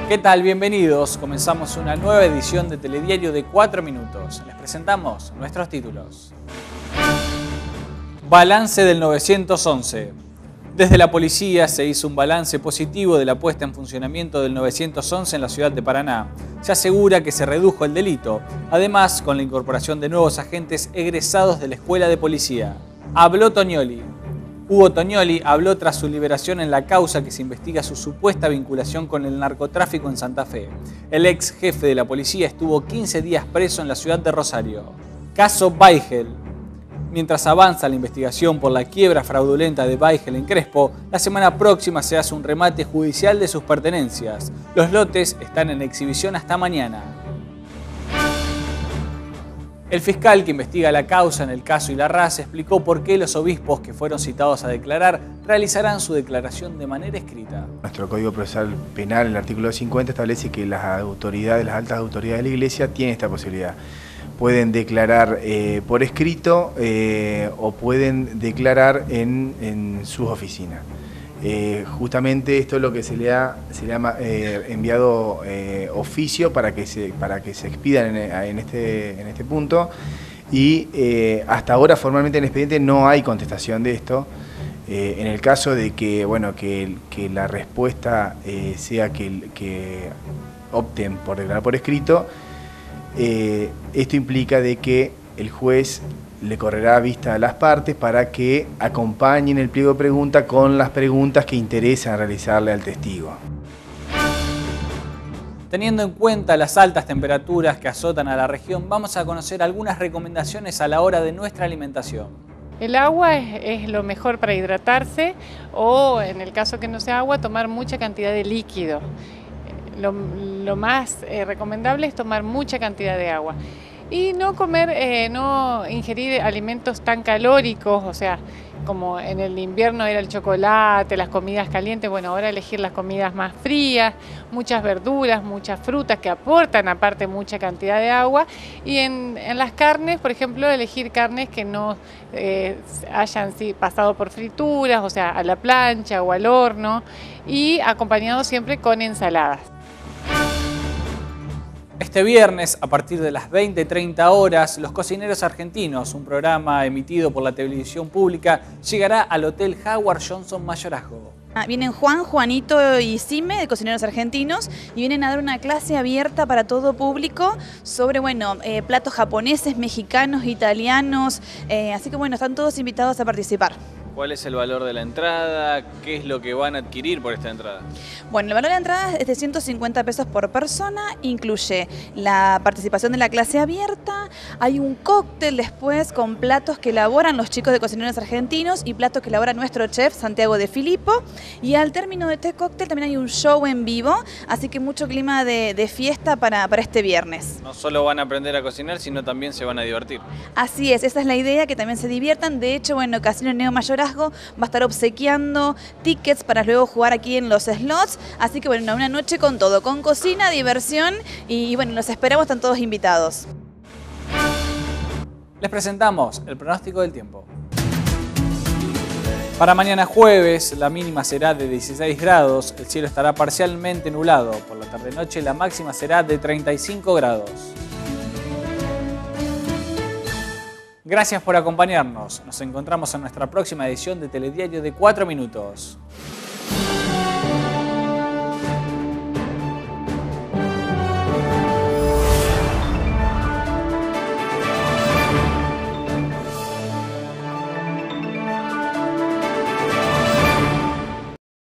¿Qué tal? Bienvenidos. Comenzamos una nueva edición de Telediario de 4 minutos. Les presentamos nuestros títulos. Balance del 911. Desde la policía se hizo un balance positivo de la puesta en funcionamiento del 911 en la ciudad de Paraná. Se asegura que se redujo el delito, además con la incorporación de nuevos agentes egresados de la escuela de policía. Habló Tognoli. Hugo Tognoli habló tras su liberación en la causa que se investiga su supuesta vinculación con el narcotráfico en Santa Fe. El ex jefe de la policía estuvo 15 días preso en la ciudad de Rosario. Caso Baigel. Mientras avanza la investigación por la quiebra fraudulenta de Baigel en Crespo, la semana próxima se hace un remate judicial de sus pertenencias. Los lotes están en exhibición hasta mañana. El fiscal que investiga la causa en el caso Ilarraz explicó por qué los obispos que fueron citados a declarar realizarán su declaración de manera escrita. Nuestro Código Procesal Penal, el artículo 50, establece que las autoridades, las altas autoridades de la Iglesia tienen esta posibilidad. Pueden declarar por escrito o pueden declarar en sus oficinas. Justamente esto es lo que se le ha enviado oficio para que se expidan en este punto y hasta ahora formalmente en el expediente no hay contestación de esto. En el caso de que, bueno, que la respuesta sea que opten por declarar por escrito, esto implica de que el juez le correrá vista a las partes para que acompañen el pliego de pregunta con las preguntas que interesan realizarle al testigo. Teniendo en cuenta las altas temperaturas que azotan a la región, vamos a conocer algunas recomendaciones a la hora de nuestra alimentación. El agua es lo mejor para hidratarse o, en el caso que no sea agua, tomar mucha cantidad de líquido. Lo más recomendable es tomar mucha cantidad de agua. Y no comer, no ingerir alimentos tan calóricos, o sea, como en el invierno era el chocolate, las comidas calientes, bueno, ahora elegir las comidas más frías, muchas verduras, muchas frutas que aportan aparte mucha cantidad de agua. Y en las carnes, por ejemplo, elegir carnes que no hayan pasado por frituras, o sea, a la plancha o al horno, y acompañado siempre con ensaladas. Este viernes, a partir de las 20:30 horas, Los Cocineros Argentinos, un programa emitido por la televisión pública, llegará al Hotel Howard Johnson Mayorazgo. Vienen Juan, Juanito y Sime de Cocineros Argentinos y vienen a dar una clase abierta para todo público sobre, bueno, platos japoneses, mexicanos, italianos, así que bueno, están todos invitados a participar. ¿Cuál es el valor de la entrada? ¿Qué es lo que van a adquirir por esta entrada? Bueno, el valor de la entrada es de 150 pesos por persona, incluye la participación de la clase abierta, hay un cóctel después con platos que elaboran los chicos de Cocineros Argentinos y platos que elabora nuestro chef Santiago de Filippo, y al término de este cóctel también hay un show en vivo, así que mucho clima de fiesta para este viernes. No solo van a aprender a cocinar, sino también se van a divertir. Así es, esa es la idea, que también se diviertan. De hecho, bueno, Casino Neo Mayorazgo va a estar obsequiando tickets para luego jugar aquí en los slots, así que bueno, una noche con todo, con cocina, diversión y bueno, los esperamos, están todos invitados. Les presentamos el pronóstico del tiempo. Para mañana jueves, la mínima será de 16 grados, el cielo estará parcialmente nublado. Por la tarde-noche, la máxima será de 35 grados. Gracias por acompañarnos. Nos encontramos en nuestra próxima edición de Telediario de 4 minutos.